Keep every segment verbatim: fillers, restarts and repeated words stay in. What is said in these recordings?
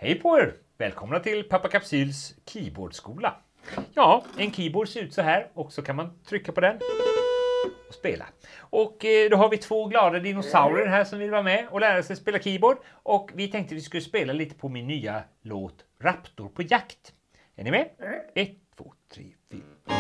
Hej på er! Välkomna till Pappa Kapsyls keyboardskola. Ja, en keyboard ser ut så här och så kan man trycka på den och spela. Och eh, då har vi två glada dinosaurier här som vill vara med och lära sig spela keyboard. Och vi tänkte vi skulle spela lite på min nya låt Raptor på jakt. Är ni med? Ett, två, tre, fyra.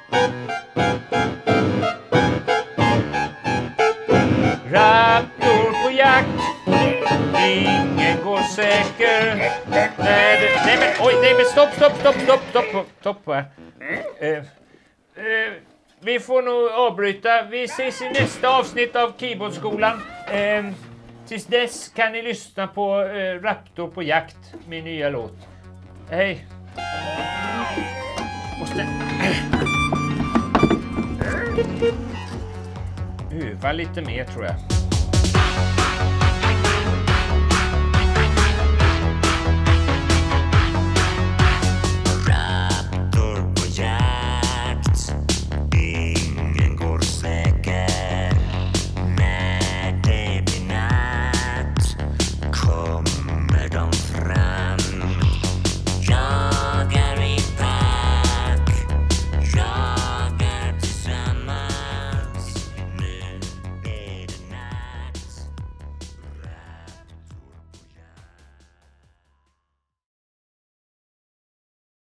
Raptor på jakt, ingen går säker. Nej, det, nej men, oj, nej men stopp, stopp, stopp, stopp, stopp, stopp. Va? Eh, eh, vi får nog avbryta. Vi ses i nästa avsnitt av Keyboardskolan. Eh, tills dess kan ni lyssna på eh, Raptor på jakt, min nya låt. Hej. Måste öva lite mer tror jag.